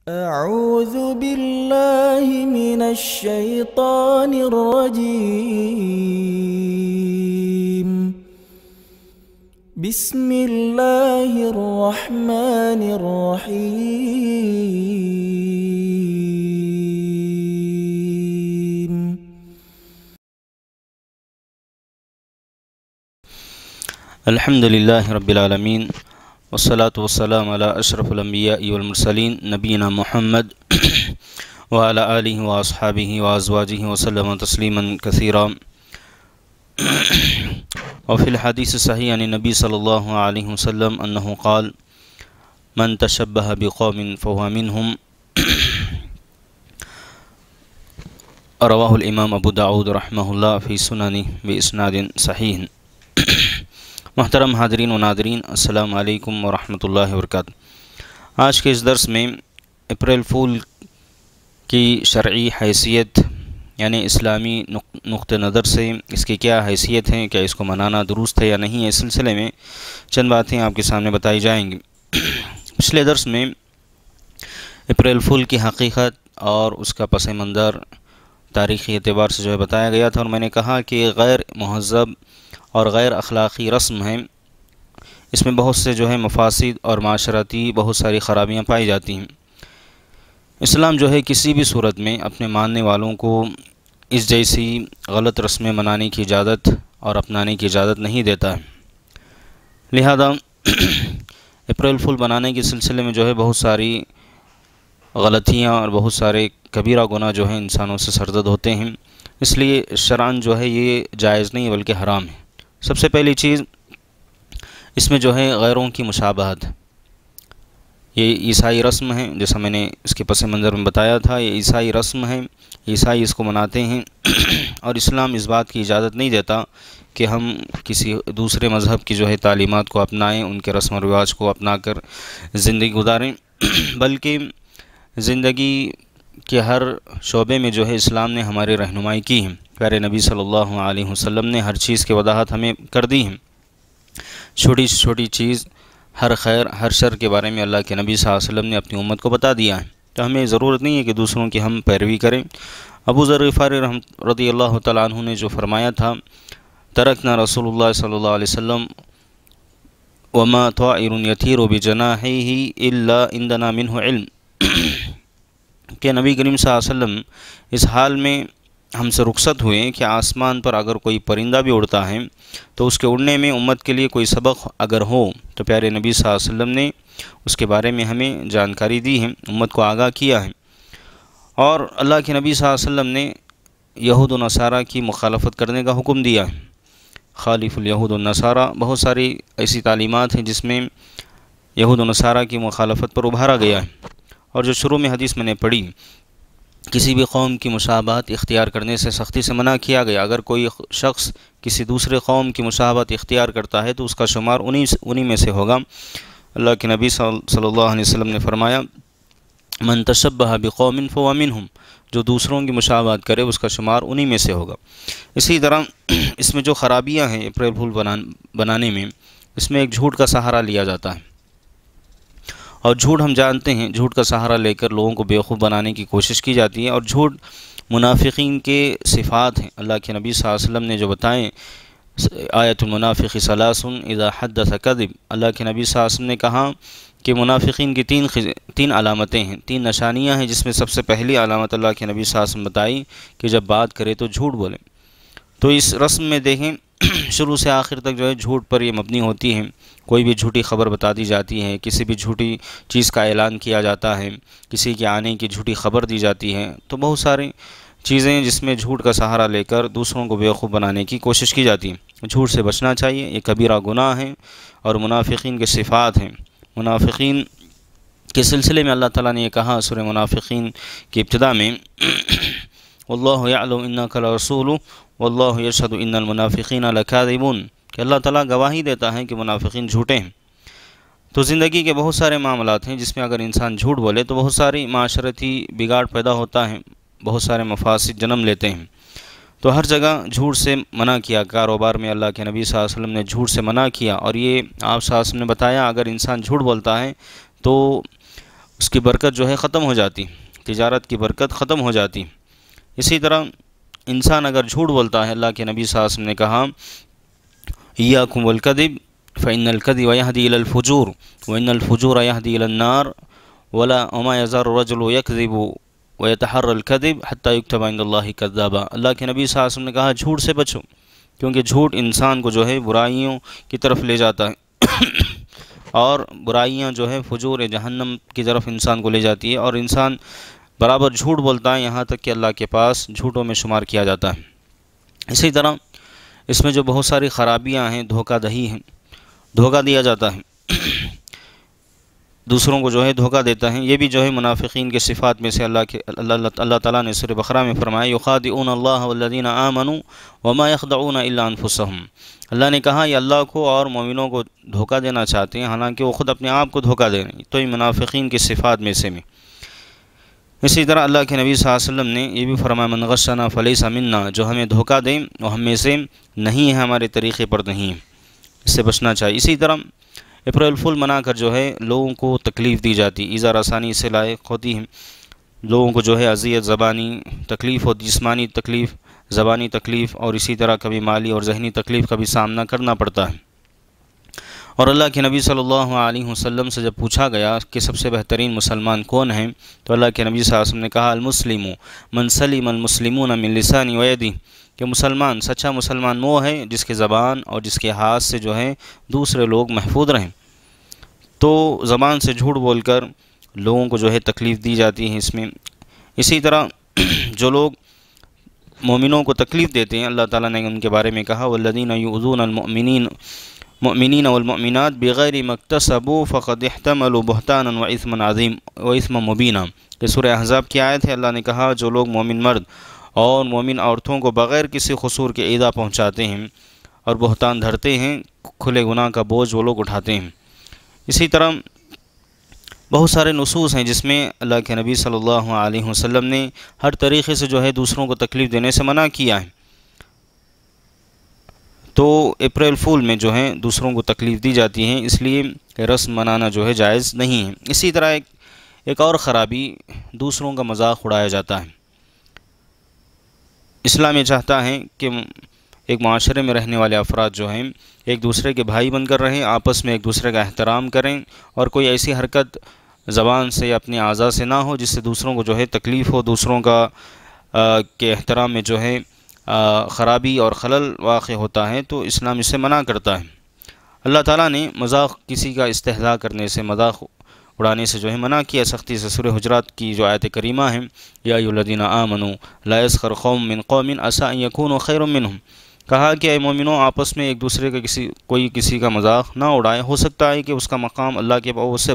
أعوذ بالله من الشيطان الرجيم. بسم الله الرحمن الرحيم. الحمد لله رب العالمين والصلاة والسلام على أشرف الأنبياء والمرسلين نبينا محمد وعلى آله وأصحابه وأزواجه وسلم تسليما كثيرا. وفي الحديث الصحيح عن النبي صلى الله عليه وسلم أنه قال: من تشبه بقوم فهو منهم. رواه الإمام أبو داود رحمه الله في سننه بإسناد صحيح. محترم حاضرین و ناظرین، السلام علیکم ورحمۃ اللہ وبرکاتہ۔ آج کے اس درس میں اپریل فول کی شرعی حیثیت یعنی اسلامی نقطہ نظر سے اس کی کیا حیثیت ہے، کیا اس کو منانا درست ہے یا نہیں، اس سلسلے میں چند باتیں آپ کے سامنے بتائی جائیں گی۔ پچھلے درس میں اپریل فول کی حقیقت اور اس کا پس منظر تاریخی اعتبار سے بتایا گیا تھا، اور میں نے کہا کہ غیر مہذب اور غیر اخلاقی رسم ہے، اس میں بہت سے مفاسد اور معاشرتی بہت ساری خرابیاں پائی جاتی ہیں۔ اسلام کسی بھی صورت میں اپنے ماننے والوں کو اس جیسی غلط رسمیں منانے کی اجازت اور اپنانے کی اجازت نہیں دیتا ہے۔ لہذا اپریل فول بنانے کے سلسلے میں بہت ساری غلطیاں اور بہت سارے کبیرہ گناہ انسانوں سے سرزد ہوتے ہیں، اس لیے شرعاً یہ جائز نہیں بلکہ حرام ہے۔ سب سے پہلی چیز اس میں غیروں کی مشابہت۔ یہ عیسائی رسم ہے، جیسا میں نے اس کے پس منظر میں بتایا تھا، یہ عیسائی رسم ہے، عیسائی اس کو مناتے ہیں، اور اسلام اس بات کی اجازت نہیں دیتا کہ ہم کسی دوسرے مذہب کی تعلیمات کو اپنائیں، ان کے رسم و رواج کو اپنا کر زندگی گزاریں، بلکہ زندگی کے ہر شعبے میں اسلام نے ہماری رہنمائی کی ہے۔ پیارے نبی صلی اللہ علیہ وسلم نے ہر چیز کی وضاحت ہمیں کر دی ہے۔ چھوٹی سے چھوٹی چیز، ہر خیر ہر شر کے بارے میں اللہ کے نبی صلی اللہ علیہ وسلم نے اپنی امت کو بتا دیا ہے، تو ہمیں ضرورت نہیں ہے کہ دوسروں کی ہم پیروی کریں۔ ابو ذر غفاری رضی اللہ تعالیٰ عنہ نے جو فرمایا تھا: ترکنا رسول اللہ صلی اللہ علیہ وسلم وما طائر یطیر بجناحیہ الا عندنا منہ علم، کہ نبی کریم صلی اللہ علیہ وسلم اس حال میں ہم سے رخصت ہوئے کہ آسمان پر اگر کوئی پرندہ بھی اڑتا ہے تو اس کے اڑنے میں امت کے لیے کوئی سبق اگر ہو تو پیارے نبی صلی اللہ علیہ وسلم نے اس کے بارے میں ہمیں جانکاری دی ہے، امت کو آگاہ کیا ہے۔ اور اللہ کے نبی صلی اللہ علیہ وسلم نے یہود و نصارہ کی مخالفت کرنے کا حکم دیا ہے۔ خالف الیہود والنصارہ، بہت ساری ایسی تعلیمات ہیں جس میں یہود و نصارہ کی مخالفت پر ابھارا گیا ہے۔ اور جو شروع میں حدیث میں نے پڑھی، کسی بھی قوم کی مشابہت اختیار کرنے سے سختی سے منع کیا گیا۔ اگر کوئی شخص کسی دوسرے قوم کی مشابہت اختیار کرتا ہے تو اس کا شمار انہی میں سے ہوگا۔ اللہ کے نبی صلی اللہ علیہ وسلم نے فرمایا: من تشبہ بقوم فہو منہم، جو دوسروں کی مشابہت کرے اس کا شمار انہی میں سے ہوگا۔ اسی طرح اس میں جو خرابیاں ہیں اپریل فول بنانے میں، اس میں ایک جھوٹ کا سہارا لیا جاتا ہے، اور جھوٹ ہم جانتے ہیں، جھوٹ کا سہارا لے کر لوگوں کو بیوقوف بنانے کی کوشش کی جاتی ہے، اور جھوٹ منافقین کے صفات ہیں۔ اللہ کے نبی صلی اللہ علیہ وسلم نے جو بتائیں، آیت المنافق ثلاث اذا حدث کذب، اللہ کے نبی صلی اللہ علیہ وسلم نے کہا کہ منافقین کی تین علامتیں ہیں، تین نشانیاں ہیں، جس میں سب سے پہلی علامت اللہ کے نبی صلی اللہ علیہ وسلم بتائی کہ جب بات کرے تو جھوٹ بولے۔ تو اس رسم میں دیکھیں شروع سے آخر تک جھوٹ پر یہ مبنی ہوتی ہیں۔ کوئی بھی جھوٹی خبر بتا دی جاتی ہے، کسی بھی جھوٹی چیز کا اعلان کیا جاتا ہے، کسی کے آنے کی جھوٹی خبر دی جاتی ہے، تو بہت ساری چیزیں جس میں جھوٹ کا سہارا لے کر دوسروں کو بیوقوف بنانے کی کوشش کی جاتی ہے۔ جھوٹ سے بچنا چاہیے، یہ کبیرہ گناہ ہے اور منافقین کے صفات ہیں۔ منافقین کے سلسلے میں اللہ تعالیٰ نے یہ کہا سورہ منافقین کی ابتدا میں: واللہ یعلم انک لرسول واللہ یشہد ان المنافقین لکاذبون، کہ اللہ تعالیٰ گواہی دیتا ہے کہ منافقین جھوٹے ہیں۔ تو زندگی کے بہت سارے معاملات ہیں جس میں اگر انسان جھوٹ بولے تو بہت ساری معاشرتی بگاڑ پیدا ہوتا ہے، بہت سارے مفاسد جنم لیتے ہیں۔ تو ہر جگہ جھوٹ سے منع کیا، کاروبار میں اللہ کے نبی صلی اللہ علیہ وسلم نے جھوٹ سے منع کیا، اور یہ آپ صلی اللہ علیہ وسلم نے بتایا اگر انسان جھوٹ بولتا ہے تو اس کی برکت جو ہے ختم ہو جاتی، تجارت کی برکت ختم ہو جاتی۔ اسی طرح انسان اگر جھوٹ بولتا ہے، اللہ کے نبی صلی اللہ علیہ وسلم نے کہا ایاکم والکذب فإن الکذب یہدی الی الفجور وإن الفجور یہدی الی النار وما یزال الرجل یکذب ویتحری الکذب حتی یکتب عند اللہ کذابا۔ اللہ کے نبی صلی اللہ علیہ وسلم نے کہا جھوٹ سے بچو، کیونکہ جھوٹ انسان کو جو ہے برائیوں کی طرف لے جاتا ہے اور برائیاں جو ہے فجور جہنم کی طرف انسان کو لے جاتی ہے، اور انسان برابر جھوٹ بولتا ہے یہاں تک کہ اللہ کے پاس جھوٹوں میں شمار کیا جاتا ہے۔ اسی طرح اس میں جو بہت ساری خرابیاں ہیں، دھوکہ دہی ہیں، دھوکہ دیا جاتا ہے، دوسروں کو جو ہے دھوکہ دیتا ہے، یہ بھی جو ہے منافقین کے صفات میں سے اللہ تعالیٰ نے سورہ بقرہ میں فرمایا یخادعون اللہ والذین آمنوا وما یخدعون الا انفسهم۔ اللہ نے کہا یہ اللہ کو اور مومنوں کو دھوکہ دینا چاہتے ہیں، حالانکہ وہ خود اپنے آپ کو دھوکہ دے رہے ہیں، تو یہ منافقین کی صفات میں سے میں۔ اسی طرح اللہ کے نبی صلی اللہ علیہ وسلم نے یہ بھی فرمایا من غشنا فلیس منا، جو ہمیں دھوکہ دیں وہ ہم میں سے نہیں ہے، ہمارے طریقے پر نہیں ہے، اس سے بچنا چاہیے۔ اسی طرح اپریل فول منا کر جو ہے لوگوں کو تکلیف دی جاتی، ایذا رسانی سے لائق ہوتی ہے، لوگوں کو جو ہے اذیت، زبانی تکلیف ہوتی، جسمانی تکلیف، زبانی تکلیف، اور اسی طرح کبھی مالی اور ذہنی تکلیف کا بھی سامنا کرنا پڑتا ہے۔ اور اللہ کے نبی صلی اللہ علیہ وسلم سے جب پوچھا گیا کہ سب سے بہترین مسلمان کون ہیں، تو اللہ کے نبی صلی اللہ علیہ وسلم نے کہا المسلم من سلم المسلمون من لسانی و یدی، کہ مسلمان، سچا مسلمان وہ ہے جس کے زبان اور جس کے ہاتھ سے جو ہے دوسرے لوگ محفوظ رہیں۔ تو زبان سے جھوٹ بول کر لوگوں کو جو ہے تکلیف دی جاتی ہے اس میں۔ اسی طرح جو لوگ مومنوں کو تکلیف دیتے ہیں، اللہ تعالیٰ نے ان کے بارے میں کہا والذین یؤذون المؤمنین والمؤمنات بغیر ما اکتسبوا فقد احتملوا بہتانا واثما مبینا۔ یہ سورہ احزاب کی آیت ہے۔ اللہ نے کہا جو لوگ مومن مرد اور مومن عورتوں کو بغیر کسی قصور کے ایذا پہنچاتے ہیں اور بہتان دھرتے ہیں، کھلے گناہ کا بوجھ وہ لوگ اٹھاتے ہیں۔ اسی طرح بہت سارے نصوص ہیں جس میں اللہ کے نبی صلی اللہ علیہ وسلم نے ہر طریقے سے جو ہے دوسروں کو تکلیف دینے سے منع کیا ہے۔ تو اپریل فول میں جو ہے دوسروں کو تکلیف دی جاتی ہیں، اس لیے رسم منانا جو ہے جائز نہیں ہے۔ اسی طرح ایک اور خرابی، دوسروں کا مذاق اڑایا جاتا ہے۔ اسلام یہ چاہتا ہے کہ ایک معاشرے میں رہنے والے افراد جو ہیں ایک دوسرے کے بھائی بن کر رہیں، آپس میں ایک دوسرے کا احترام کریں، اور کوئی ایسی حرکت زبان سے یا اپنے اعضاء سے نہ ہو جس سے دوسروں کو جو ہے تکلیف ہو، دوسروں کا کے احترام میں جو ہے خرابی اور خلل واقع ہوتا ہے، تو اسلام اسے منع کرتا ہے۔ اللہ تعالیٰ نے مذاق، کسی کا استہزاء کرنے سے، مذاق اڑانے سے جو ہے منع کیا سختی سے۔ سورہ حجرات کی جو آیت کریمہ ہیں یا ایھا الذین آمنوا لا یسخر قوم من قوم عسیٰ ان یکونوا خیرا منہم، کہا کہ اے مومنوں آپس میں ایک دوسرے کا کوئی کسی کا مذاق نہ اڑائے، ہو سکتا ہے کہ اس کا مقام اللہ کے پاس اس سے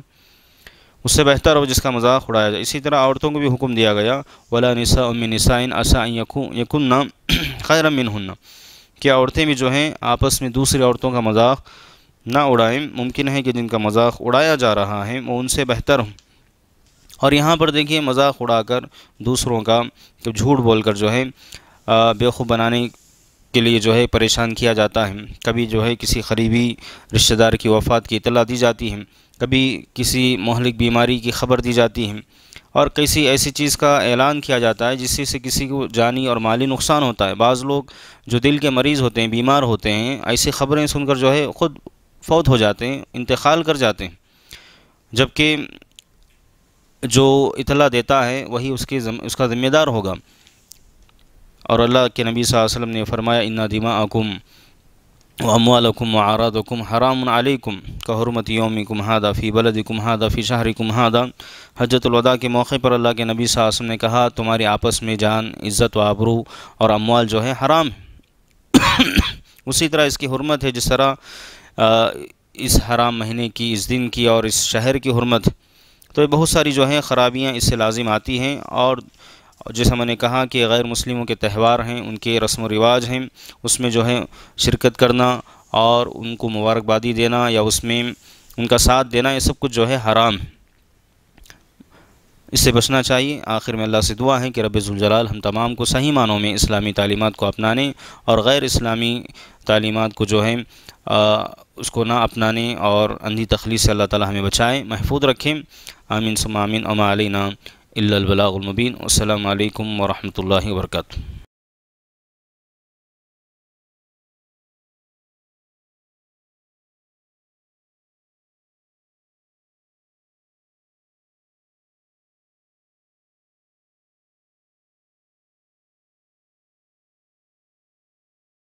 بہتر ہو جس کا مذاق اڑایا جائے۔ اسی طرح عورتوں کو بھی حکم دیا گیا ولا نساء من نساء عسیٰ ان یکن خیرا منہن، کہ عورتیں بھی جو ہیں آپس میں دوسری عورتوں کا مذاق نہ اڑائیں، ممکن ہے کہ جن کا مذاق اڑایا جا رہا ہے وہ ان سے بہتر ہوں۔ اور یہاں پر دیکھیے مذاق اڑا کر دوسروں کا جھوٹ بول کر جو ہے بیوقوف بنانے کے لیے جو ہے پریشان کیا جاتا ہے۔ کبھی جو ہے کسی قریبی رشتہ دار کی وفات کی اطلاع دی جاتی ہے، کبھی کسی مہلک بیماری کی خبر دی جاتی ہے، اور کسی ایسی چیز کا اعلان کیا جاتا ہے جس سے کسی کو جانی اور مالی نقصان ہوتا ہے۔ بعض لوگ جو دل کے مریض ہوتے ہیں، بیمار ہوتے ہیں، ایسی خبریں سن کر جو ہے خود فوت ہو جاتے ہیں، انتقال کر جاتے ہیں، جبکہ جو اطلاع دیتا ہے وہی اس کا ذمہ دار ہوگا۔ اور اللہ کے نبی صلی اللہ علیہ وسلم نے فرمایا ان دماءکم واموالکم واعراضکم حرام علیکم کحرمت یومکم ھذا فی بلدکم ھذا فی شہرکم ھذا۔ حجۃ الوداع کے موقع پر اللہ کے نبی صلی اللہ علیہ وسلم نے کہا تمہاری آپس میں جان، عزت و آبرو اور اموال جو ہے حرام ہے، اسی طرح اس کی حرمت ہے جس طرح اس حرام مہینے کی، اس دن کی اور اس شہر کی حرمت۔ تو بہت ساری جو ہیں خرابیاں اس سے لازم آتی ہیں، اور جیسا میں نے کہا کہ غیر مسلموں کے تہوار ہیں، ان کے رسم و رواج ہیں، اس میں جو ہے شرکت کرنا اور ان کو مبارکبادی دینا یا اس میں ان کا ساتھ دینا، یہ سب کچھ جو ہے حرام ہے، اس سے بچنا چاہیے۔ آخر میں اللہ سے دعا ہے کہ رب ذوالجلال ہم تمام کو صحیح معنوں میں اسلامی تعلیمات کو اپنانے اور غیر اسلامی تعلیمات کو جو ہے اس کو نہ اپنانے اور اندھی تخلیص سے اللہ تعالی ہمیں بچائے، محفوظ رکھیں۔ آمین ثم آمین وما علینا الا البلاغ المبین۔ والسلام علیکم ورحمۃ اللہ وبرکاتہ۔